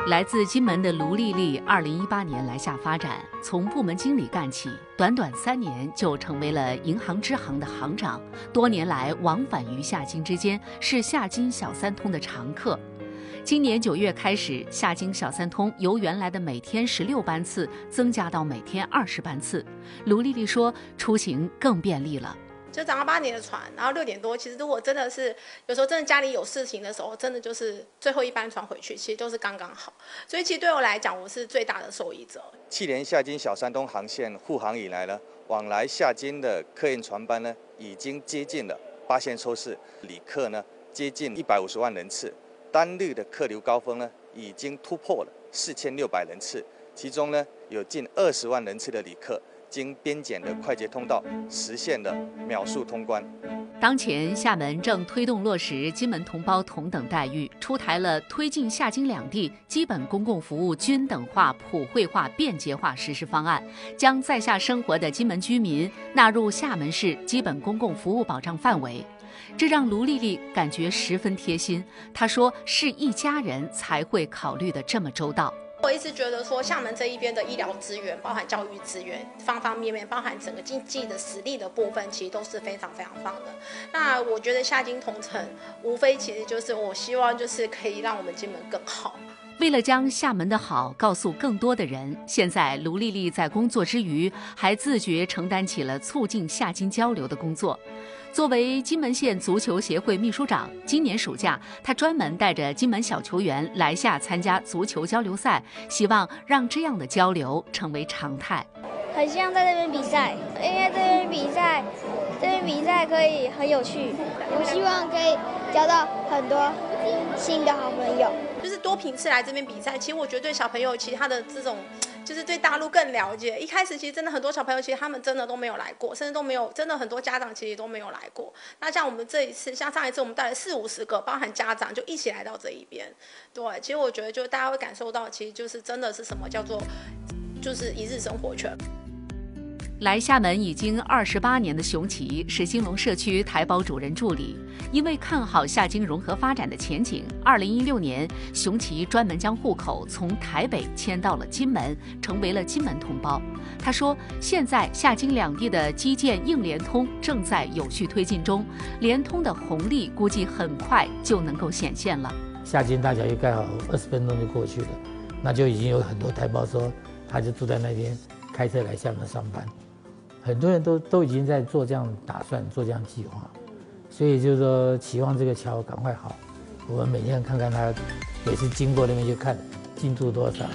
来自金门的卢丽丽，2018年来厦发展，从部门经理干起，短短3年就成为了银行支行的行长。多年来往返于厦金之间，是厦金小三通的常客。今年9月开始，厦金小三通由原来的每天16班次增加到每天20班次。卢丽丽说，出行更便利了。 就早上8点的船，然后6点多，其实如果真的是有时候真的家里有事情的时候，真的就是最后一班船回去，其实都是刚刚好。所以其实对我来讲，我是最大的受益者。 去年厦金小三通航线复航以来呢，往来厦金的客运船班呢，已经接近了8000艘次，旅客呢接近150万人次，单日的客流高峰呢已经突破了4600人次，其中呢有近20万人次的旅客经边检的快捷通道实现了秒速通关。 当前，厦门正推动落实金门同胞同等待遇，出台了推进厦金两地基本公共服务均等化、普惠化、便捷化实施方案，将在厦生活的金门居民纳入厦门市基本公共服务保障范围。这让卢丽丽感觉十分贴心。她说：“是一家人才会考虑得这么周到。” 我一直觉得说，厦门这一边的医疗资源，包含教育资源，方方面面，包含整个经济的实力的部分，其实都是非常非常棒的。那我觉得厦金同城，无非其实就是我希望就是可以让我们金门更好。 为了将厦门的好告诉更多的人，现在卢丽丽在工作之余，还自觉承担起了促进厦金交流的工作。作为金门县足球协会秘书长，今年暑假，她专门带着金门小球员来厦参加足球交流赛，希望让这样的交流成为常态。 很希望在这边比赛，因为这边比赛可以很有趣。我希望可以交到很多新的好朋友。 就是多频次来这边比赛，其实我觉得对小朋友，其实他的这种就是对大陆更了解。一开始其实真的很多小朋友，其实他们真的都没有来过，甚至都没有，真的很多家长其实都没有来过。那像我们这一次，像上一次我们带了40-50个，包含家长就一起来到这一边。对，其实我觉得就大家会感受到，其实就是真的是什么叫做就是一日生活圈。 来厦门已经28年的熊奇是兴隆社区台胞主任助理，因为看好厦金融合发展的前景，2016年，熊奇专门将户口从台北迁到了金门，成为了金门同胞。他说，现在厦金两地的基建硬联通正在有序推进中，联通的红利估计很快就能够显现了。 厦金大桥一盖好，20分钟就过去了，那就已经有很多台胞说，他就住在那边，开车来厦门上班。很多人都已经在做这样打算，做这样计划，所以就是说，期望这个桥赶快好。我们每天看看它，也是经过那边去看进度多少。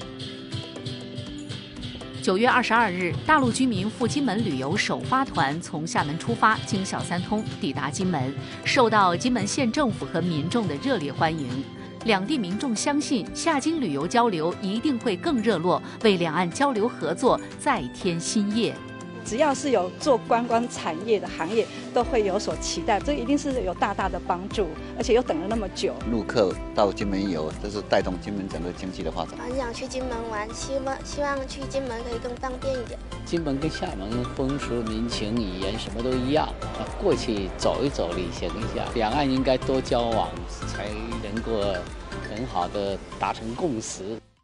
9月22日，大陆居民赴金门旅游首发团从厦门出发，经小三通抵达金门，受到金门县政府和民众的热烈欢迎。两地民众相信，厦金旅游交流一定会更热络，为两岸交流合作再添新叶。 只要是有做观光产业的行业，都会有所期待，这一定是有大大的帮助，而且又等了那么久。 陆客到金门游，这是带动金门整个经济的发展。 很想去金门玩，希望去金门可以更方便一点。 金门跟厦门风俗民情、语言什么都一样，过去走一走，旅行一下，两岸应该多交往，才能够很好的达成共识。